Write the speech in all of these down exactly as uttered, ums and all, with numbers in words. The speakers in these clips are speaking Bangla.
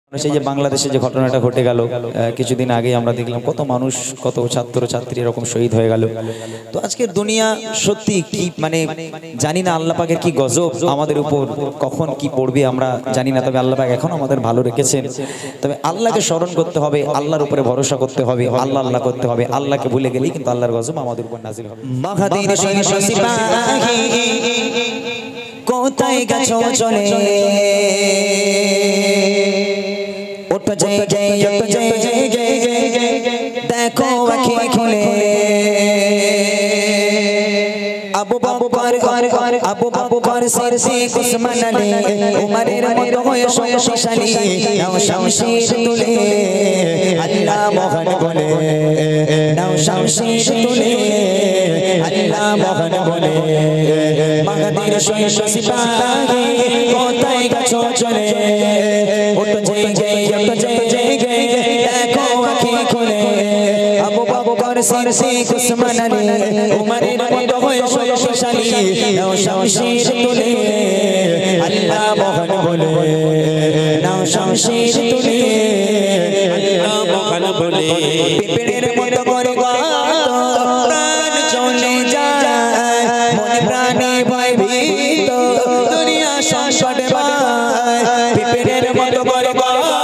সেই যে বাংলাদেশে যে ঘটনাটা ঘটে গেল কিছুদিন আগে আমরা দেখলাম কত মানুষ কত ছাত্র ছাত্রী এরকম শহীদ হয়ে গেল। তো আজকের দুনিয়া সত্যি কি মানে জানি না আল্লাহ পাকের কি গজব আমাদের উপর কখন কি পড়বে আমরা জানি না, তবে আল্লাহ পাক এখন আমাদের ভালো রেখেছেন। তবে আল্লাহকে স্মরণ করতে হবে, আল্লাহর উপরে ভরসা করতে হবে, আল্লাহ আল্লাহ করতে হবে। আল্লাহকে ভুলে গেলেই কিন্তু আল্লাহর গজব আমাদের উপর নাজিল হবে। মাহাদির সিপাহী কোথায় গেছো চলে ওঠো জেগে ওঠো জেগে দেখো আঁখি খুলে আবু বকর আবু বকর সিদ্দিক উসমান আলী উমরের মতো হয়ে শক্তিশালী নাও শামশির তুলে আল্লাহ মহান বলে নাও শামশির তুলে আল্লাহ মহান বলে মাহাদির সিপাহী কোথায় গেছো চলে ওঠো জেগে ওঠো জেগে দেখো আঁখি খুলে আবু বকর সিদ্দিক উসমান আলী উমরের মতো হয়ে শক্তিশালী নাও শামশির তুলে আল্লাহ মহান বলে নাও শামশির তুলে আল্লাহ মহান বলে পিপড়ের মতো করে প্রাণ চলে যায় মনে প্রাণে ভয় ভীত দুনিয়া সংকট পায় পিপড়ের মতো করে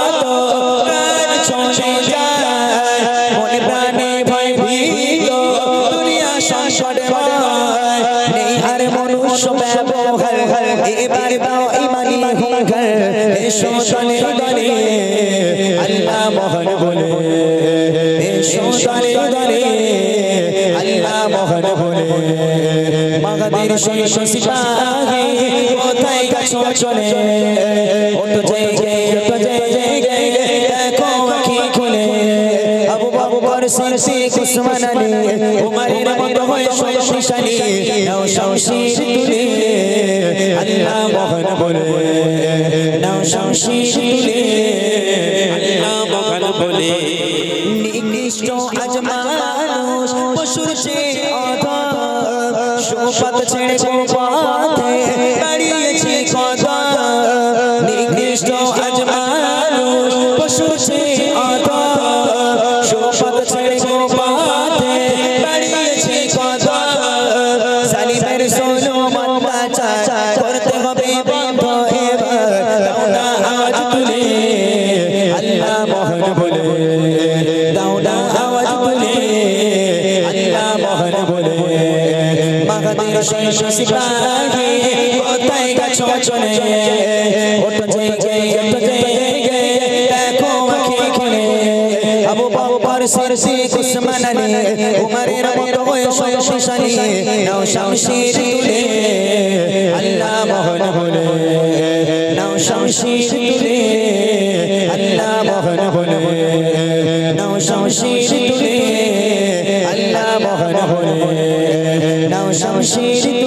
প্রাণ চলে যায় মনে প্রাণে ভয় ভীত দুনিয়া সংকট পায় নেই আর মনুষ্য ব্যবহার এবার দাও ইমানি হুঙ্কার এসো চলে দলে আল্লাহ মহান বলে এসো চলে দলে আল্লাহ মহান বলে মাহাদির সিপাহী কোথায় গেছো চলে ওঠো জেগে ওঠো জেগে দেখো আঁখি খুলে আবু বকর সিদ্দিক উসমান আলী উমরের মতো হয়ে শক্তিশালী নাও শামশির তুলে আল্লাহ মহান বলে নাও শামশির তুলে আল্লাহ মহান বলে নিকৃষ্ট আজ মানুষ পশুর চেয়ে অধম সুপথ ছেড়ে কুপথে দাঁড়িয়েছে কদম নিকৃষ্ট আজ মানুষ পশুর চেয়ে অধম সুপথ ছেড়ে কুপথে দাঁড়িয়েছে কদম জালিমের জুলুম অত্যাচার করতে হবে বন্ধ এবার দাও না আওয়াজ তুলে আল্লাহ মহান বলে দাও না আওয়াজ তুলে আল্লাহ মহান বলে মাহাদির সিপাহী কোথায় গেছো চলে ওঠো জেগে ওঠো জেগে দেখো আঁখি খুলে আবু বকর সিদ্দিক উসমান আলী উমরের মতো হয়ে শক্তিশালী নাও শামশির তুলে আল্লাহ মহান বলে নাও শামশির তুলে আল্লাহ মহান বলে নাও শামশির তুলে আল্লাহ মহান বলে নাও শামশির